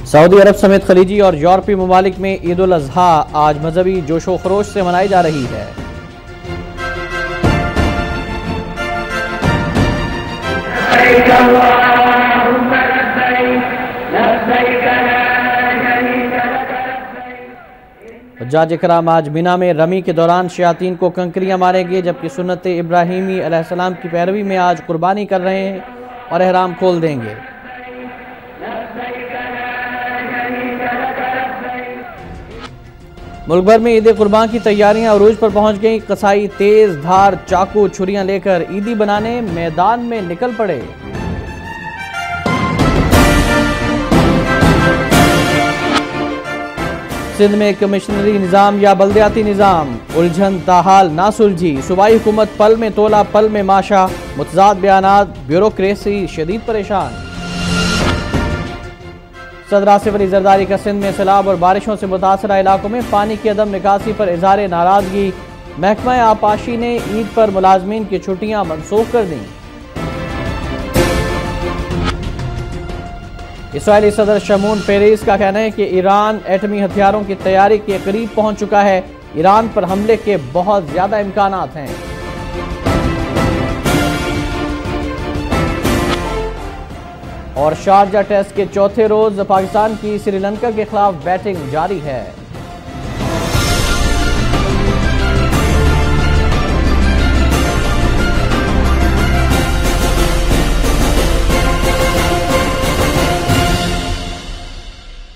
Saudi अरब समेत खलीजी और यूरोपीय ममालिक में ईद उल अजहा आज मजहबी जोशो खरोश से मनाई जा रही है। हज्जाज इकराम आज मिना में रमी के दौरान शयातीन को कंकरियां मारेंगे, जबकि सुन्नत इब्राहिमी अलैहिस्सलाम की पैरवी में आज कुर्बानी कर रहे हैं और एहराम खोल देंगे। मुल्क भर में ईद कुर्बान की तैयारियां अरूज पर पहुंच गईं। कसाई तेज धार चाकू छुरियां लेकर ईदी बनाने मैदान में निकल पड़े। सिंध में कमिश्नरी निज़ाम या बल्दियाती निज़ाम, उलझन ताहाल ना सुलझी। सूबाई हुकूमत पल में तोला पल में माशा, मुतज़ाद बयानात, ब्यूरोक्रेसी शदीद परेशान। सदर आसिफ अली जरदारी का सिंध में सैलाब और बारिशों से मुतासरा इलाकों में पानी की अदम निकासी पर इज़हार नाराजगी। महकमा आपाशी ने ईद पर मुलाजमीन की छुट्टियां मनसूख कर दी। इसराइली सदर शमून पेरेस का कहना है कि ईरान एटमी हथियारों की तैयारी के करीब पहुंच चुका है। ईरान पर हमले के बहुत ज्यादा इम्कानात हैं। और शारजा टेस्ट के चौथे रोज पाकिस्तान की श्रीलंका के खिलाफ बैटिंग जारी है।